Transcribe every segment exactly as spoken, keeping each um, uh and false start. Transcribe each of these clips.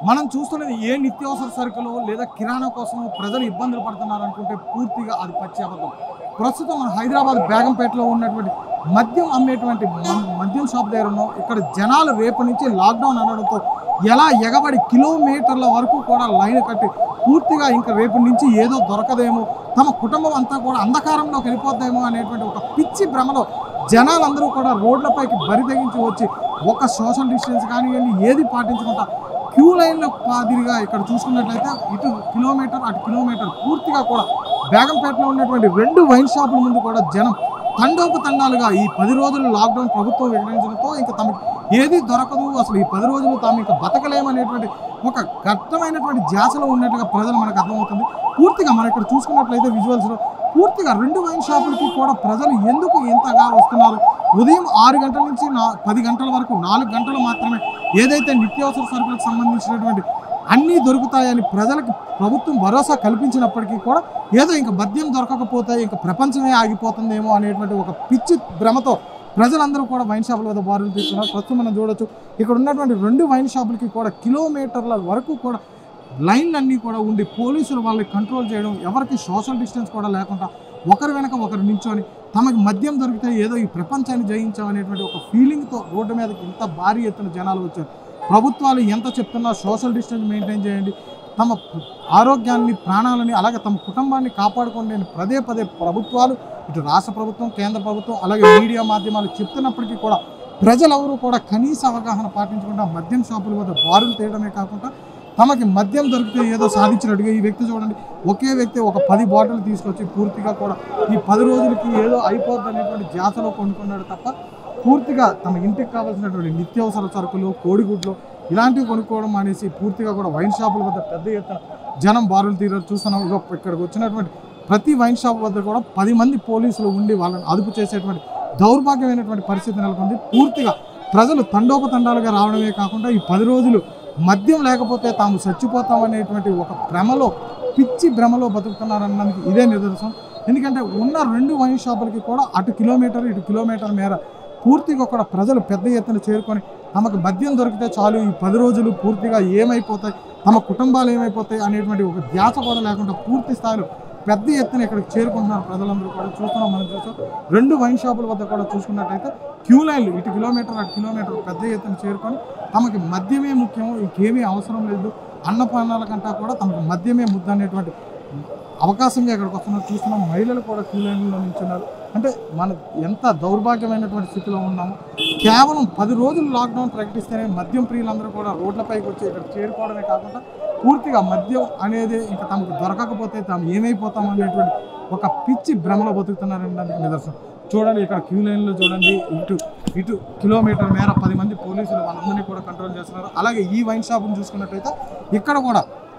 మనం చూస్తున్నది ఏ నిత్యావసర సరుకులు లేదా కిరాణా కోసం ప్రజలు ఇబ్బందులు పడుతున్నారు అనుకుంటే పూర్తిగా అది పచ్చి అబద్ధం. ప్రస్తుతం మన హైదరాబాద్ బేగంపేటలో ఉన్నటువంటి మద్యం అమ్మేటువంటి మద్యం షాప్ దగ్గర ఉన్నాం. ఇక్కడ జనాలు రేపు నుంచి లాక్డౌన్ అనడంతో ఎలా ఎగబడి కిలోమీటర్ల వరకు కూడా లైన్ కట్టి పూర్తిగా ఇంకా రేపు నుంచి ఏదో దొరకదేమో, తమ కుటుంబం అంతా కూడా అంధకారంలోకి వెళ్ళిపోద్దేమో అనేటువంటి ఒక పిచ్చి భ్రమలో జనాలందరూ కూడా రోడ్లపైకి బరి తెగించి వచ్చి ఒక సోషల్ డిస్టెన్స్ కానివ్వండి ఏది పాటించకుండా క్యూ లైన్లో మాదిరిగా ఇక్కడ చూసుకున్నట్లయితే ఇటు కిలోమీటర్ అటు కిలోమీటర్ పూర్తిగా కూడా బేగంపేటలో ఉన్నటువంటి రెండు వైన్ షాపుల ముందు కూడా జనం తండోపతండాలుగా ఈ పది రోజులు లాక్డౌన్ ప్రభుత్వం వివరించడంతో ఇంకా తమకు ఏది దొరకదు, అసలు ఈ పది రోజులు తాము ఇంకా బతకలేమనేటువంటి ఒక ఘట్టమైనటువంటి ధ్యాసలో ఉన్నట్టుగా ప్రజలు మనకు అర్థమవుతుంది. పూర్తిగా మనం ఇక్కడ చూసుకున్నట్లయితే విజువల్స్లో పూర్తిగా రెండు వైన్ షాపులకి కూడా ప్రజలు ఎందుకు ఇంతగా వస్తున్నారు, ఉదయం ఆరు గంటల నుంచి నా పది గంటల వరకు నాలుగు గంటలు మాత్రమే ఏదైతే నిత్యావసర సరుకులకు సంబంధించినటువంటి అన్నీ దొరుకుతాయని ప్రజలకు ప్రభుత్వం భరోసా కల్పించినప్పటికీ కూడా ఏదో ఇంకా మద్యం దొరకకపోతే ఇంకా ప్రపంచమే ఆగిపోతుందేమో అనేటువంటి ఒక పిచ్చి భ్రమతో ప్రజలందరూ కూడా వైన్ షాపుల వద్ద బారులు తీస్తున్నారు. ప్రస్తుతం మనం చూడొచ్చు ఇక్కడ ఉన్నటువంటి రెండు వైన్ షాపులకి కూడా కిలోమీటర్ల వరకు కూడా లైన్లన్నీ కూడా ఉండి పోలీసులు వాళ్ళని కంట్రోల్ చేయడం, ఎవరికి సోషల్ డిస్టెన్స్ కూడా లేకుండా ఒకరి వెనక ఒకరు నించొని తమకు మద్యం దొరికితే ఏదో ఈ ప్రపంచాన్ని జయించామనేటువంటి ఒక ఫీలింగ్తో రోడ్డు మీదకి ఇంత భారీ ఎత్తున జనాలు వచ్చారు. ప్రభుత్వాలు ఎంత చెప్తున్నా సోషల్ డిస్టెన్స్ మెయింటైన్ చేయండి, తమ ఆరోగ్యాన్ని ప్రాణాలని అలాగే తమ కుటుంబాన్ని కాపాడుకోండి అని పదే పదే ప్రభుత్వాలు ఇటు రాష్ట్ర ప్రభుత్వం కేంద్ర ప్రభుత్వం అలాగే మీడియా మాధ్యమాలు చెప్తున్నప్పటికీ కూడా ప్రజలెవరూ కూడా కనీస అవగాహన పాటించకుండా మద్యం షాపుల వద్ద బారులు తీయడమే కాకుండా తమకి మద్యం దొరికితే ఏదో సాధించినట్టుగా ఈ వ్యక్తి చూడండి, ఒకే వ్యక్తి ఒక పది బాటిల్ తీసుకొచ్చి పూర్తిగా కూడా ఈ పది రోజులకి ఏదో అయిపోద్ది అనేటువంటి ధ్యాసలో కొనుక్కున్నాడు తప్ప పూర్తిగా తమ ఇంటికి కావాల్సినటువంటి నిత్యావసర సరుకులు కోడిగుడ్లు ఇలాంటివి కొనుక్కోవడం అనేసి పూర్తిగా కూడా వైన్ షాపుల వద్ద పెద్ద ఎత్తున జనం బారులు తీరారు చూస్తున్నాం. ఇక్కడికి వచ్చినటువంటి ప్రతి వైన్ షాప్ వద్ద కూడా పది మంది పోలీసులు ఉండి వాళ్ళని అదుపు చేసేటువంటి దౌర్భాగ్యమైనటువంటి పరిస్థితి నెలకొంది. పూర్తిగా ప్రజలు తండోపతండాలుగా రావడమే కాకుండా ఈ పది రోజులు మద్యం లేకపోతే తాము చచ్చిపోతామనేటువంటి ఒక భ్రమలో పిచ్చి భ్రమలో బతుకుతున్నారన్నదానికి ఇదే నిదర్శనం. ఎందుకంటే ఉన్న రెండు వైన్ షాపులకి కూడా అటు కిలోమీటర్ ఇటు కిలోమీటర్ మేర పూర్తిగా కూడా ప్రజలు పెద్ద ఎత్తున చేరుకొని తమకు మద్యం దొరికితే చాలు ఈ పది రోజులు పూర్తిగా ఏమైపోతాయి, తమ కుటుంబాలు ఏమైపోతాయి అనేటువంటి ఒక ధ్యాస కూడా లేకుండా పూర్తి స్థాయిలో పెద్ద ఎత్తున ఇక్కడికి చేరుకుంటున్నారు ప్రజలందరూ కూడా చూస్తున్నాం. మనం చూస్తాం రెండు వైన్ షాపుల వద్ద కూడా చూసుకున్నట్టయితే క్యూ లైన్లు ఇటు కిలోమీటర్ అటు కిలోమీటర్ పెద్ద ఎత్తున చేరుకొని తమకి మద్యమే ముఖ్యం, ఇంకేమీ అవసరం లేదు, అన్నపానాల కంటా కూడా తమకు మద్యమే ముద్ద అనేటువంటి అవకాశంగా ఇక్కడికి వస్తున్నారు చూస్తున్నాం. మహిళలు కూడా క్యూ లైన్లో నిల్చున్నారు. అంటే మన ఎంత దౌర్భాగ్యమైనటువంటి స్థితిలో ఉన్నామో కేవలం పది రోజులు లాక్డౌన్ ప్రకటిస్తేనే మద్యం ప్రియులందరూ కూడా రోడ్లపైకి వచ్చి ఇక్కడ చేరుకోవడమే కాకుండా పూర్తిగా మద్యం అనేది ఇంకా తమకు దొరకకపోతే తాము ఏమైపోతాం అనేటువంటి ఒక పిచ్చి భ్రమలో బతుకుతున్నారనడానికి నిదర్శనం. చూడండి ఇక్కడ క్యూ లైన్లో చూడండి, ఇటు ఇటు కిలోమీటర్ మేర పది మంది పోలీసులు వాళ్ళందరినీ కూడా కంట్రోల్ చేస్తున్నారు. అలాగే ఈ వైన్ షాప్ని చూసుకున్నట్టయితే ఇక్కడ కూడా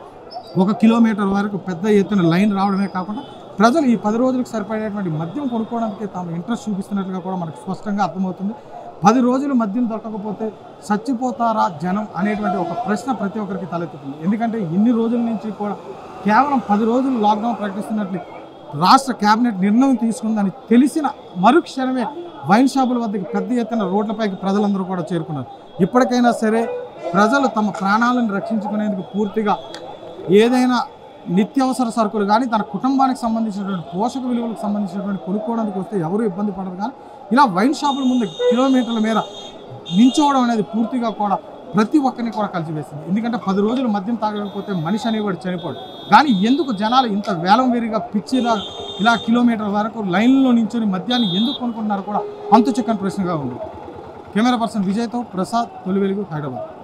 ఒక కిలోమీటర్ వరకు పెద్ద ఎత్తున లైన్ రావడమే కాకుండా ప్రజలు ఈ పది రోజులకు సరిపడేటువంటి మద్యం కొనుక్కోవడానికి తాము ఇంట్రెస్ట్ చూపిస్తున్నట్లుగా కూడా మనకు స్పష్టంగా అర్థమవుతుంది. పది రోజులు మద్యం దొరకకపోతే చచ్చిపోతారా జనం అనేటువంటి ఒక ప్రశ్న ప్రతి ఒక్కరికి తలెత్తుతుంది. ఎందుకంటే ఇన్ని రోజుల నుంచి కూడా కేవలం పది రోజులు లాక్డౌన్ ప్రకటిస్తున్నట్లు రాష్ట్ర కేబినెట్ నిర్ణయం తీసుకుందని తెలిసిన మరుక్షణమే వైన్ షాపుల వద్దకు పెద్ద ఎత్తున రోడ్లపైకి ప్రజలందరూ కూడా చేరుకున్నారు. ఇప్పటికైనా సరే ప్రజలు తమ ప్రాణాలను రక్షించుకునేందుకు పూర్తిగా ఏదైనా నిత్యావసర సరుకులు కానీ తన కుటుంబానికి సంబంధించినటువంటి పోషక విలువలకు సంబంధించినటువంటి కొనుక్కోవడానికి వస్తే ఎవరు ఇబ్బంది పడరు. కానీ ఇలా వైన్ షాపుల ముందు కిలోమీటర్ల మేర నించోవడం అనేది పూర్తిగా కూడా ప్రతి ఒక్కరిని కూడా కలిసివేసింది. ఎందుకంటే పది రోజులు మద్యం తాగకపోతే మనిషి అనేవాడు చనిపోడు. కానీ ఎందుకు జనాలు ఇంత వేలం వేరిగా పిచ్చిలా ఇలా కిలోమీటర్ వరకు లైన్లో నించొని మద్యాన్ని ఎందుకు కొనుక్కుంటున్నారు కూడా అంతు చిక్కని ప్రశ్నగా ఉంది. కెమెరా పర్సన్ విజయ్తో ప్రసాద్, తొలి వెలుగు, హైదరాబాద్.